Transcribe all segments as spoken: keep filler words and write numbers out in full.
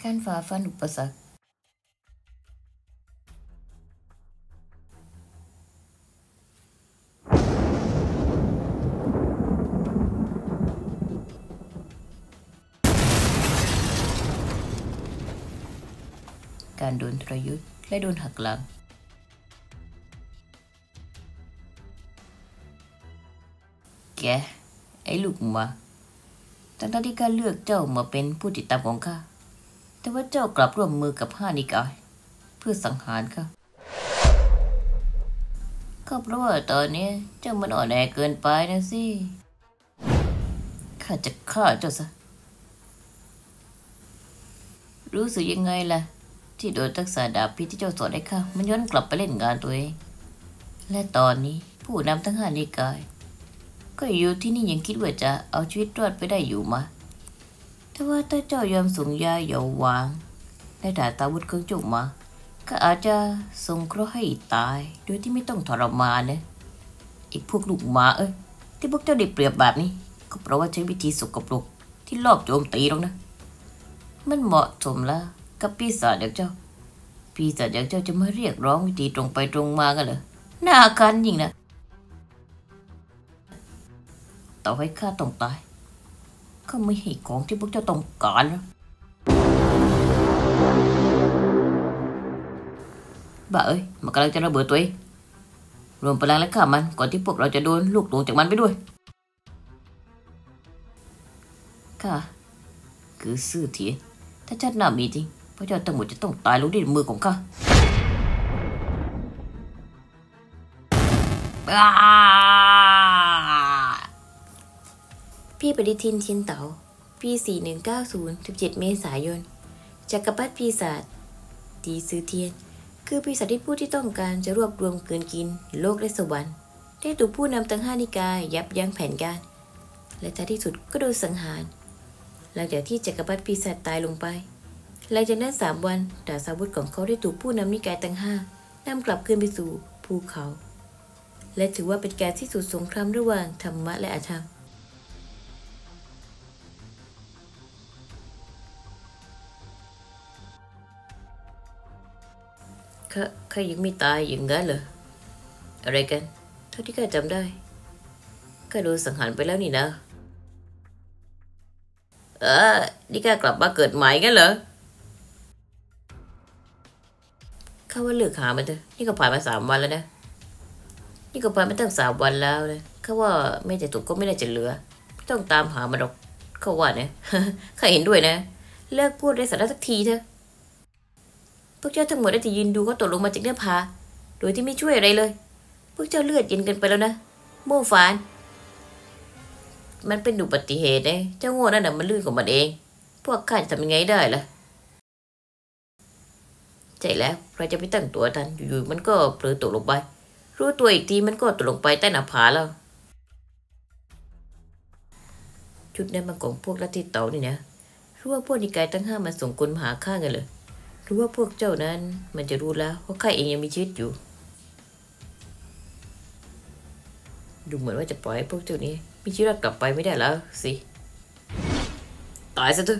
การฝ่าฟันอุปสรรคการโดนทรยศและโดนหักหลังแกไอ้ลูกหมาทั้งที่ข้าเลือกเจ้ามาเป็นผู้ติดตามของข้าแต่ว่าเจ้ากลับร่วมมือกับห้านิกายเพื่อสังหารข้าก็เพราะว่าตอนนี้เจ้ามันอ่อนแอเกินไปนะสิข้าจะฆ่าเจ้าซะรู้สึกยังไงล่ะที่โดนทักษะดาบพิษที่เจ้าสอนให้ข้ามันย้อนกลับไปเล่นงานตัวเองและตอนนี้ผู้นำทั้งห้านิกายก็อยู่ที่นี่ยังคิดว่าจะเอาชีวิตรอดไปได้อยู่มาแต่ว่าถ้าเจ้ายอมส่งยาเหยาหวางและดาบอาวุธของเจ้ามาก็อาจจะส่งเคราะห์ให้ตายโดยที่ไม่ต้องทรมานนะอีกพวกลูกหมาเอ้ยที่พวกเจ้าได้เปรียบแบบนี้ก็เพราะว่าใช้วิธีสกปรกที่ลอบโจมตีหรอกนะมันเหมาะสมแล้วกับปีศาจอย่างเจ้าปีศาจอย่างเจ้าจะมาเรียกร้องวิธีตรงไปตรงมากันเหรอน่าคันยิ่งนะต่อให้ข้าต้องตายก็ไม่ให้ของที่พวกเจ้าต้องการแล้วบ้าเอ้ยมันกำลังจะระเบิดตัวเองรวมพลังและฆ่ามันก่อนที่พวกเราจะโดนลูกหลงจากมันไปด้วยข้าคือซื่อเทียนถ้าชาติหน้ามีจริงพระเจ้าทั้งหมดจะต้องตายลงด้วยมือของข้าพี่ปฏิทินเทียนเต๋าปีสี่หนึ่งเก้าศูนย์ สิบเจ็ดเมษายนจักรพรรดิปีศาจตีซือเทียนคือปีศาจที่ผู้ที่ต้องการจะรวบรวมเกินกินโลกและสวรรค์ได้ถูกผู้นำทั้งห้านิกายยับยั้งแผนการและท้ายที่สุดก็โดนสังหารหลังจากที่จักรพรรดิปีศาจตายลงไปหลังจากนั้นสามวันดาบอาวุธของเขาได้ถูกผู้นำนิกายทั้งห้านำกลับคืนไปสู่ภูเขาและถือว่าเป็นการที่สุดสงครามระหว่างธรรมะและอธรรมข้าข้ายังไม่ตายอย่างนั้นเหรออะไรกันเท่าที่ข้าจำได้ข้าโดนสังหารไปแล้วนี่นะเออนี่ข้ากลับมาเกิดใหม่งั้นเหรอข้าว่าเลือกหามันเถอะนี่ก็ผ่านมาสามวันแล้วนะนี่ก็ผ่านมาตั้งสามวันแล้วนะข้าว่าไม่แต่ถูกก็ไม่ได้จะเหลือไม่ต้องตามหามันหรอกข้าว่านะ ข้าเห็นด้วยนะเลิกพูดไร้สาระสักทีเถอะพวกเจ้าทั้งหมดได้แต่ยืนดูเขาตกลงมาจากเนื้อผาโดยที่ไม่ช่วยอะไรเลยพวกเจ้าเลือดเย็นเกินไปแล้วนะโม่ฟานมันเป็นอุบัติเหตุนะเจ้าโง่นั่นน่ะมันลื่นของมันเองพวกข้าจะทำยังไงได้ล่ะใช่แล้วเราจะไปตั้งตัวทันอยู่ๆมันก็เผลอตกลงไปรู้ตัวอีกทีมันก็ตกลงไปใต้หน้าผาแล้วชุดนั้นมันของพวกลัทธิเต๋านี่นะรู้ว่าพวกนิกายทั้งห้ามันส่งคนมาหาข้าไงเลยรู้ว่าพวกเจ้านั้นมันจะรู้แล้วว่าข้าเองยังมีชีวิตอยู่ดูเหมือนว่าจะปล่อยให้พวกเจ้านี้มีชีวิตกลับไปไม่ได้แล้วสิตายซะเถอะ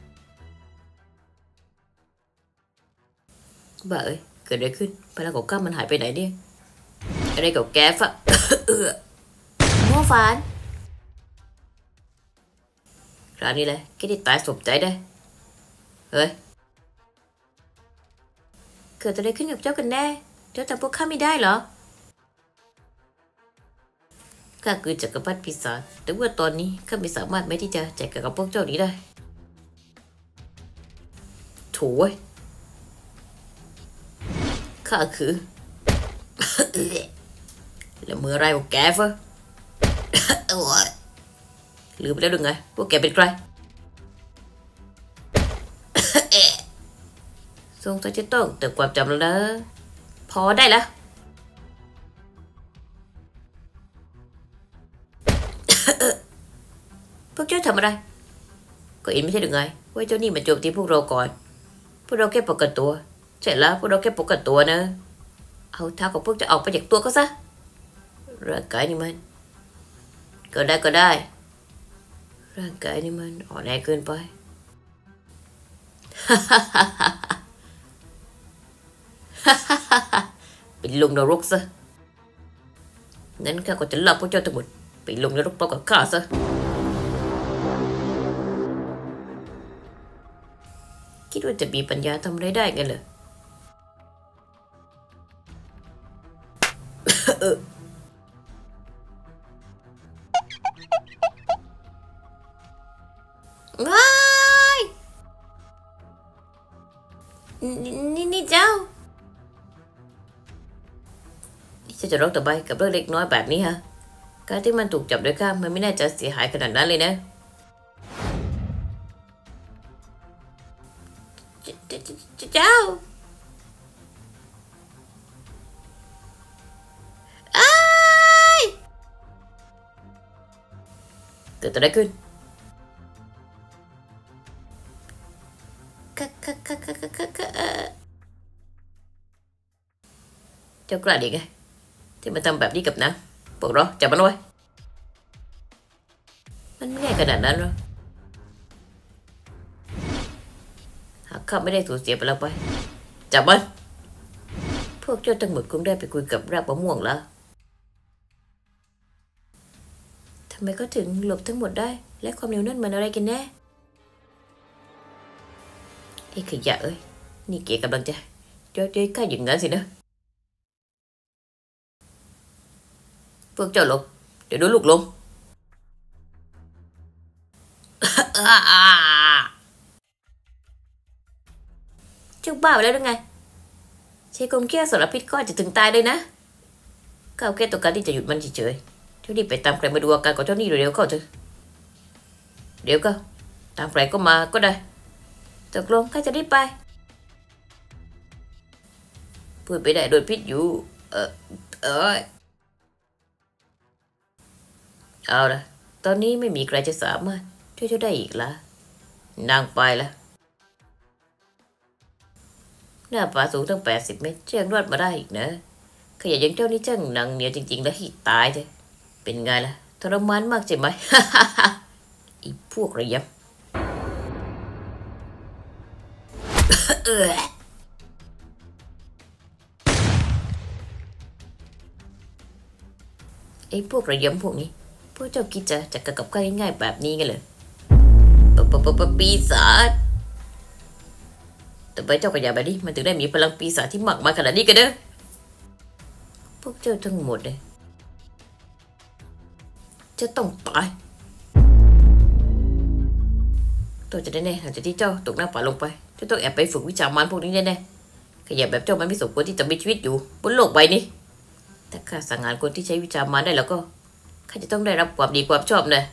บ้าเอ้ยเกิดอะไรขึ้นพลังของข้ามันหายไปไหนเนี่ยอะไรกับแกฟะ โม่ฟานคราวนี้แหละแกได้ตายสมใจได้เฮ้ยเกิดอะไรขึ้นกับเจ้ากันแน่เจ้าจำพวกข้าไม่ได้เหรอข้าคือจักรพรรดิปีศาจแต่ว่าตอนนี้ข้าไม่สามารถไม่ที่จะแจกกับพวกเจ้านี้ได้โถ่ข้าคือ แล้วเมื่อไรของแกฟะ ลืมไปแล้วหรือไงว่าแกเป็นใคร สงสัยจะต้องเติมความจำแล้วนะพอได้แล้ว พวกเจ้าทำอะไรก็เห็นไม่ใช่หรือไงว่าเจ้านี่มาโจมตีพวกเราก่อนพวกเราแค่ป้องกันตัวใช่แล้วพวกเราแค่ป้องกันตัวนะเอาเท้าของพวกจะออกไปจากตัวเขาซะร่างกายนี่มันก็ได้ก็ได้ร่างกายนี่มันอ่อนแอเกินไปเป็นลงนรกซะงั้นข้าก็จะลากพวกเจ้าทั้งหมดไปลงนรกพร้อมกับข้าซะคิดว่าจะมีปัญญาทำอะไรได้กันเหรอเออว้ายนี่นี่เจ้าจะจะร้องต่อไปกับเรื่องเล็กน้อยแบบนี้ฮะการที่มันถูกจับโดยข้ามันไม่น่าจะเสียหายขนาดนั้นเลยนะเจ้าเกิดอะไรขึ้นเจ้ากล้าดีไงที่มาทำแบบนี้กับนางพวกเราจับมันไว้มันไม่ง่ายขนาดนั้นหรอกหากข้าไม่ได้สูญเสียไปแล้วไปจับมันพวกเจ้าทั้งหมดคงได้ไปคุยกับรากมะม่วงแล้วทำไมก็ถึงหลบทั้งหมดได้และความเร็วนั่นมันอะไรกันแน่ไอ้ขยะเอ้ยนี่เก๋กำลังจะย่อยๆข้าอย่างนั้นสินะพวกเจ้าหลบเดี๋ยวโดนลูกลงเจ้าบ้าไปแล้วหรือไงใช้กลมแค่สารพิษก็อาจจะถึงตายเลยนะข้าแค่ต้องการที่จะหยุดมันเฉยๆเจ้ารีบไปตามใครมาดูอาการของเจ้านี่เร็วๆเข้าเถอะเดี๋ยวก็ตามใครก็มาก็ได้ตกลงข้าจะรีบไปพูดไปได้โดนพิษอยู่เออเออเอาละตอนนี้ไม่มีใครจะสามารถช่วยเจ้าได้อีกละนางไปละหน้าผาสูงตั้งแปดสิบเมตรยังรอดมาได้อีกนะขยะยังเจ้านี่ช่างหนังเหนียวจริงๆแล้วหิตายเลยเป็นไงล่ะทรมานมากใช่ไหม อีพวกระยำเออไอ้พวกระยำพวกนี้พวกเจ้าคิดจะจัดการกับข้าง่ายๆแบบนี้กันเลยปะปะปะปะปีศาจแต่ไปเจ้าขยะแบบนี้มันถึงได้มีพลังปีศาจที่มากมายขนาดนี้กันเด้อพวกเจ้าทั้งหมดเลยจะต้องตายตัวจะแน่ๆหลังจากที่เจ้าตกหน้าป่าลงไปเจ้าต้องแอบไปฝึกวิชามารพวกนี้แน่ๆขยะแบบเจ้ามันไม่สมควรที่จะมีชีวิตอยู่บนโลกใบนี้ถ้าข้าสั่งงานคนที่ใช้วิชามารได้แล้วก็ข้าจะต้องได้รับความดีความชอบนะ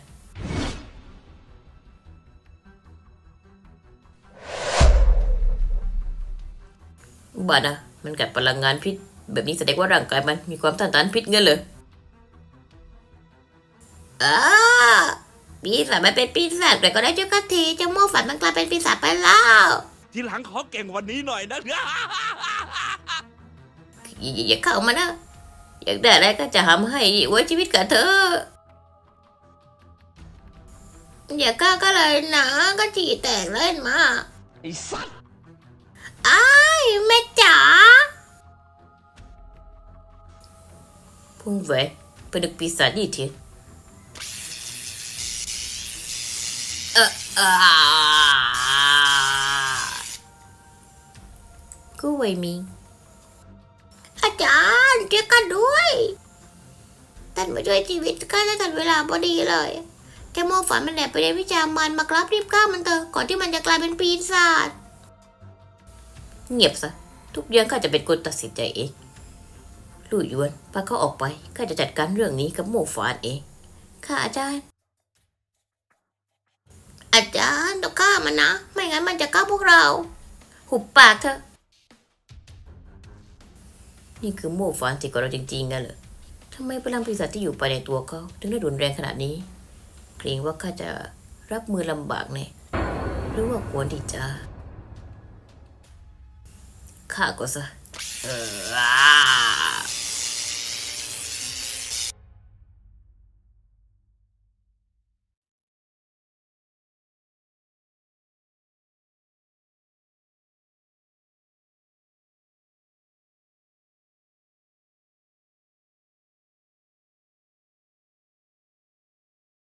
บ้านะมันกัดพลังงานพิษแบบนี้แสดงว่าร่างกายมันมีความต้านทานพิษเงี้ยเลยอ้าปีศาจมันเป็นปีศาจแต่ก็ได้เจ้ากะทีเจ้าโม่ฝันมันกลายเป็นปีศาจไปแล้วทีหลังขอเก่งวันนี้หน่อยนะอย่าเข้ามานะอยากได้อะไรก็จะทำให้ไว้ชีวิตกับเธออย่ากล้าก็เลยนะก็จีแตกเล่นมาไอ้สัตว์ไอ้แม่จ๋าพุ่งแหวกเป็นดึกปีศาจยี่เทียนเออเออกูไว้มีอาจารย์ช่วยกันด้วยท่านมาช่วยชีวิตข้าได้ทันเวลาพอดีเลยแกโม่ฝันมันแอบไปเรียนวิชามันมากราบรีบฆ่ามันเถอะก่อนที่มันจะกลายเป็นปีศาจเงียบซะทุกอย่างข้าจะเป็นคนตัดสินใจเองลู่ยวนพาเขาออกไปข้าจะจัดการเรื่องนี้กับโม่ฝันเองข้าอาจารย์อาจารย์ต้องฆ่ามันนะไม่งั้นมันจะฆ่าพวกเราหุบปากเถอะนี่คือโม่ฝันที่กับเราจริงๆกันเหรอทำไมพลังปีศาจที่อยู่ภายในตัวเขาถึงได้รุนแรงขนาดนี้เกรงว่าข้าจะรับมือลำบากแน่หรือว่าควรที่จะฆ่าก็ซะเออ